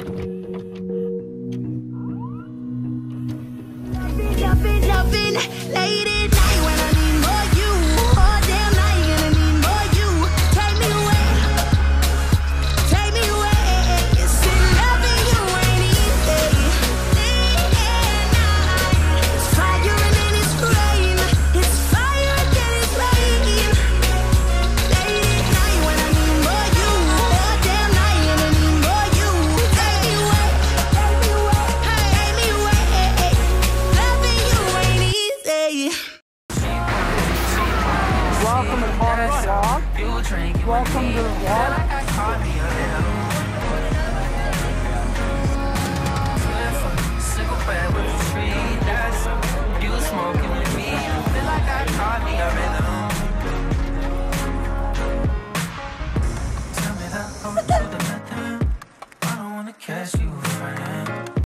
Loving late at night when I need more you. All damn night gonna need more you. Take me away, take me away. See, loving you ain't easy. Day and night, it's fire and then it's rain. It's fire and then it's rain. Late at night when I need more you. All damn night gonna need more you. Take me away, take me away, take me away. Loving you ain't easy. Welcome to Carter's Vlog. Welcome to the vlog. Catch you.